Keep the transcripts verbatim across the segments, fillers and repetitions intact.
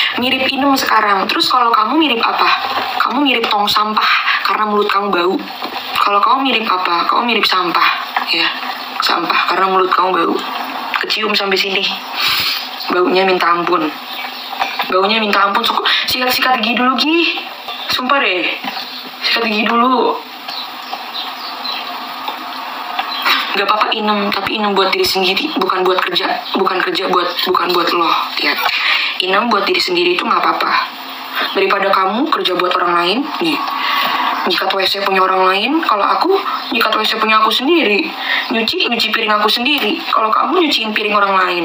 mirip Inem sekarang. Terus kalau kamu mirip apa? Kamu mirip tong sampah karena mulut kamu bau. Kalau kamu mirip apa? Kamu mirip sampah, ya. Sampah karena mulut kamu bau. Kecium sampai sini. Baunya minta ampun. Baunya minta ampun. Sikat-sikat gigi dulu, Gi. Sumpah deh. Sikat gigi dulu. Gak apa-apa Inem, tapi Inem buat diri sendiri, bukan buat kerja, bukan kerja buat, bukan buat lo, ya. Inem buat diri sendiri itu nggak apa-apa. Daripada kamu kerja buat orang lain, nih. Nyikat W C punya orang lain, kalau aku nyikat W C punya aku sendiri. Nyuci, nyuci piring aku sendiri. Kalau kamu nyuciin piring orang lain.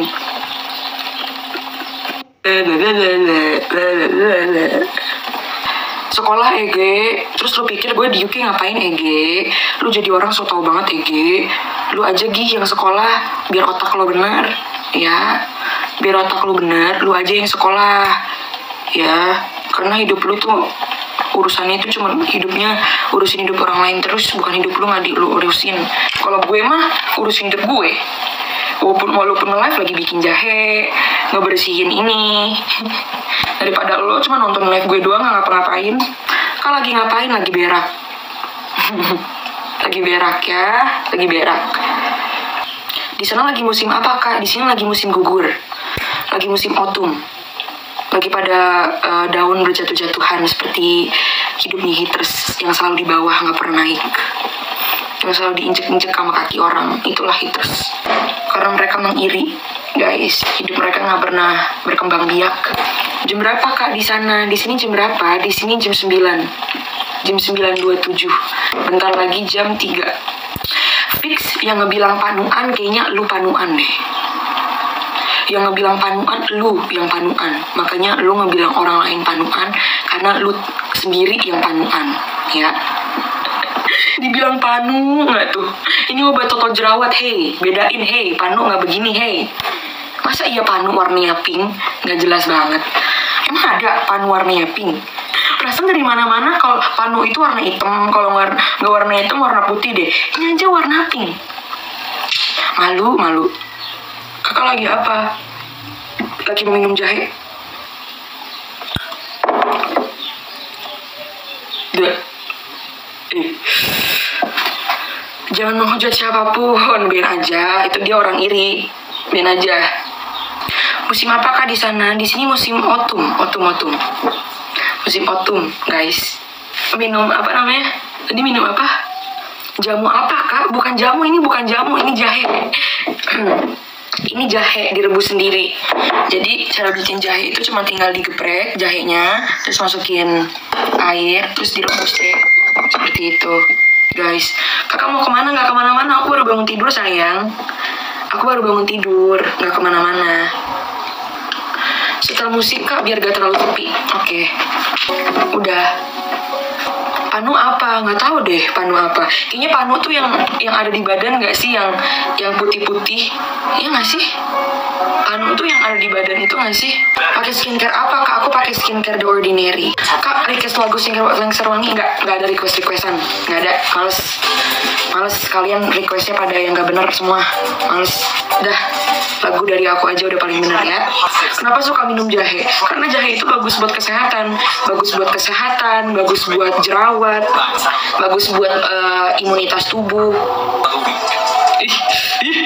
Sekolah Ege, terus lu pikir gue di U K ngapain Ege? Lu jadi orang so tau banget Ege. Lu aja Gi yang sekolah, biar otak lo bener, ya. Biar otak lu bener, lu aja yang sekolah, ya. Karena hidup lu tuh, urusannya itu cuma hidupnya, urusin hidup orang lain terus, bukan hidup lu nggak di lu urusin. Kalau gue mah, urusin hidup gue. Walaupun, walaupun live lagi bikin jahe, ngebersihin ini. Daripada lo cuma nonton live gue doang nggak ngapa-ngapain. Kan lagi ngapain? Lagi berak. Lagi berak ya, lagi berak. Di sana lagi musim apa Kak? Di sini lagi musim gugur. Lagi musim autumn. Lagi pada uh, daun berjatuh-jatuhan seperti hidupnya haters yang selalu di bawah nggak pernah naik. Yang selalu diinjek-injek sama kaki orang. Itulah haters. Karena mereka mengiri. Guys, hidup mereka nggak pernah berkembang biak. Jam berapa Kak di sana? Di sini jam berapa? Di sini jam sembilan. Jam sembilan dua puluh tujuh. Bentar lagi jam tiga. Fix yang ngebilang panuan kayaknya lu panuan deh. Yang ngebilang panuan lu yang panuan. Makanya lu ngebilang orang lain panuan karena lu sendiri yang panuan, ya. Dibilang panu nggak tuh? Ini obat total jerawat, hey. Bedain, hey. Panu nggak begini, hey. Masa iya panu warnanya pink? Nggak jelas banget. Emang ada panu warnanya pink? Perasaan dari mana-mana kalau panu itu warna hitam, kalau nggak nggak warna hitam warna putih deh. Ini aja warna pink. Malu, malu. Kakak lagi apa? Lagi mau minum jahe. Duh. Eh. Jangan menghujat siapapun, biar aja. Itu dia orang iri, biar aja. Musim apa Kak di sana? Di sini musim autumn, autumn, autumn. Musim autumn, guys. Minum apa namanya? Tadi minum apa? Jamu apa Kak? Bukan jamu, ini bukan jamu, ini jahe. Ini jahe direbus sendiri. Jadi cara bikin jahe itu cuma tinggal digeprek jahenya, terus masukin air, terus direbus deh. Seperti itu. Guys, kakak mau kemana? Nggak kemana-mana, aku baru bangun tidur sayang. Aku baru bangun tidur, nggak kemana-mana. Setel musik Kak, biar gak terlalu sepi. Oke, udah. Panu apa? Nggak tahu deh panu apa. Kayaknya panu tuh yang yang ada di badan nggak sih? Yang yang putih-putih. Iya nggak sih? Panu tuh yang ada di badan itu nggak sih? Pakai skincare apa Kak? Aku pakai skincare The Ordinary. Kak, request lagu skincare lengser wangi nggak? Nggak ada request-requestan. Nggak ada. Males. Males kalian requestnya pada yang nggak bener semua. Males. Udah. Lagu dari aku aja udah paling bener ya. Kenapa suka minum jahe? Karena jahe itu bagus buat kesehatan. Bagus buat kesehatan. Bagus buat jerawat. Bagus buat uh, imunitas tubuh. Ih, ih.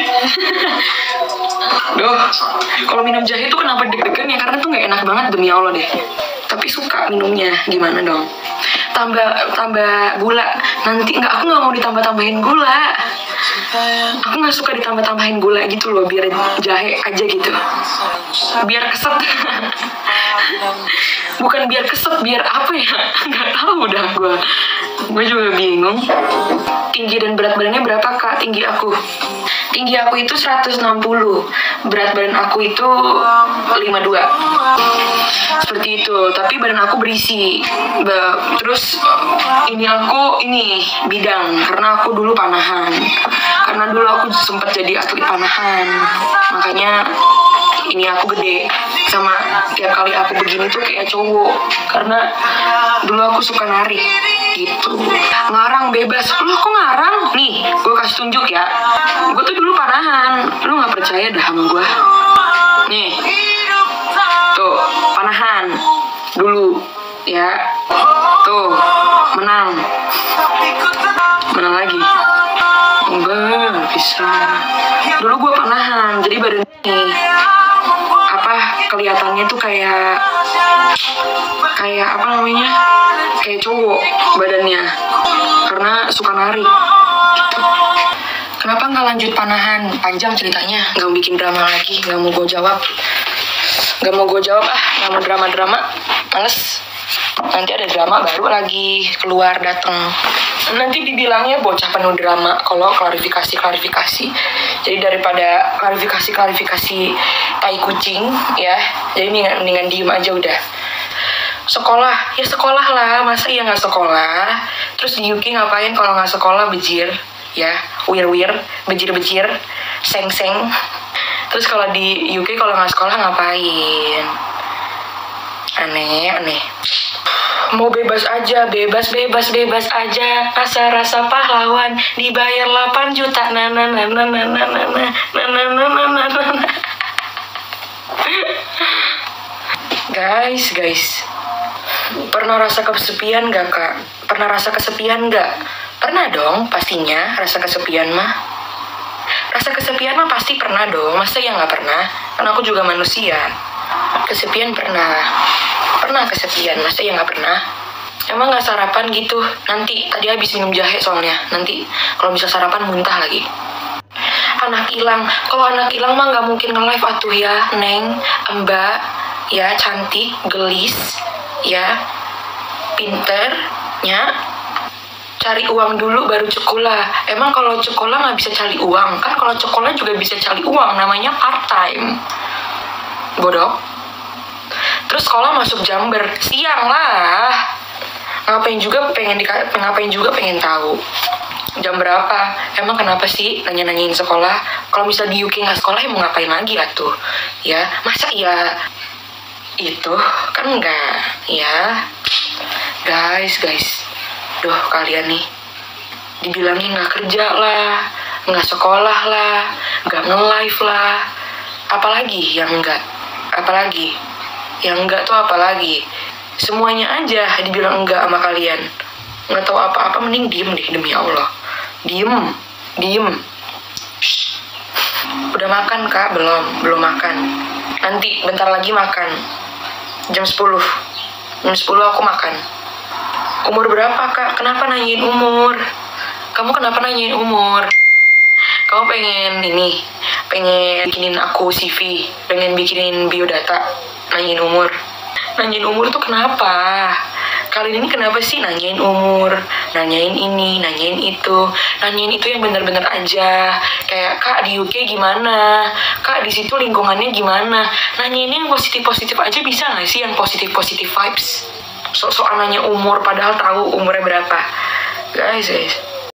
Duh, kalau minum jahe itu kenapa deg-degan ya? Karena tuh nggak enak banget demi Allah deh. Tapi suka minumnya, gimana dong? Tambah tambah gula. Nanti nggak, aku nggak mau ditambah-tambahin gula. Aku nggak suka ditambah-tambahin gula gitu loh, biar jahe aja gitu. Biar keset. Bukan biar keset, biar apa ya? Nggak tahu dah gue. Gue juga bingung. Tinggi dan berat badannya berapa Kak? Tinggi aku. Tinggi aku itu seratus enam puluh. Berat badan aku itu lima puluh dua. Seperti itu. Tapi badan aku berisi. Terus ini aku ini bidang. Karena aku dulu panahan. Karena dulu aku sempat jadi atlet panahan. Makanya ini aku gede. Sama tiap kali aku begini tuh kayak cowok. Karena dulu aku suka nari gitu. Ngarang bebas. Lo kok ngarang? Nih, gue kasih tunjuk ya. Gue tuh dulu panahan. Lo gak percaya dah sama gue. Nih. Tuh, panahan dulu ya. Tuh, menang. Menang lagi. Enggak, bisa. Dulu gue panahan, jadi badan nih apa kelihatannya tuh kayak kayak apa namanya? Kayak cowok badannya. Karena suka narik. Gitu. Kenapa nggak lanjut panahan? Panjang ceritanya, nggak bikin drama lagi, nggak mau gue jawab. Nggak mau gue jawab ah, nggak mau drama-drama. Males. Nanti ada drama baru lagi keluar datang. Nanti dibilangnya bocah penuh drama kalau klarifikasi-klarifikasi. Jadi daripada klarifikasi-klarifikasi tai kucing ya, jadi mendingan, mendingan diem aja udah. Sekolah, ya sekolah lah. Masa ya nggak sekolah? Terus di U K ngapain kalau nggak sekolah? Bejir ya, wir-wir, bejir-bejir, seng-seng. Terus kalau di U K kalau nggak sekolah ngapain? Aneh, aneh. Mau bebas aja, bebas, bebas, bebas aja. Rasa-rasa pahlawan, dibayar delapan juta. Na na na na na na na na na na na na na. Guys, guys. Pernah rasa kesepian gak, Kak? Pernah rasa kesepian gak? Pernah dong, pastinya rasa kesepian mah. Rasa kesepian mah pasti pernah dong. Masa ya gak pernah? Kan aku juga manusia. Kesepian pernah. Pernah kesepian, masa ya nggak pernah? Emang nggak sarapan gitu? Nanti, tadi habis minum jahe soalnya. Nanti kalau bisa sarapan muntah lagi. Anak hilang, kalau anak hilang mah nggak mungkin nge-live atuh ya, Neng, Mbak, ya cantik, gelis, ya pinter, ya. Cari uang dulu baru cekolah. Emang kalau cekolah nggak bisa cari uang? Kan kalau cekolah juga bisa cari uang, namanya part time. Bodoh. Terus sekolah masuk Jember, siang lah. Ngapain juga pengen di, ngapain juga pengen tahu. Jam berapa? Emang kenapa sih nanya-nanyain sekolah? Kalau misal di U K nggak sekolah, ya mau ngapain lagi atuh? Ya, masa ya itu kan enggak, ya. Guys, guys. Duh, kalian nih dibilangin nggak kerja lah, nggak sekolah lah, nggak nge-live lah. Apalagi yang enggak? Apalagi? Yang enggak tuh apalagi? Semuanya aja dibilang enggak sama kalian. Nggak tahu apa-apa, mending diem deh, demi Allah. Diem, diem. Shh. Udah makan, Kak? Belum, belum makan. Nanti, bentar lagi makan. Jam sepuluh. Jam sepuluh aku makan. Umur berapa, Kak? Kenapa nanyain umur? Kamu kenapa nanyain umur? Kamu pengen ini, pengen bikinin aku C V, pengen bikinin biodata. Nanyain umur. Nanyain umur tuh kenapa? Kalian ini kenapa sih nanyain umur? Nanyain ini, nanyain itu. Nanyain itu yang bener-bener aja. Kayak, Kak di U K gimana? Kak di situ lingkungannya gimana? Nanyain yang positif-positif aja bisa gak sih? Yang positif-positif vibes. Sok-sokan nanya umur padahal tahu umurnya berapa. Guys, guys.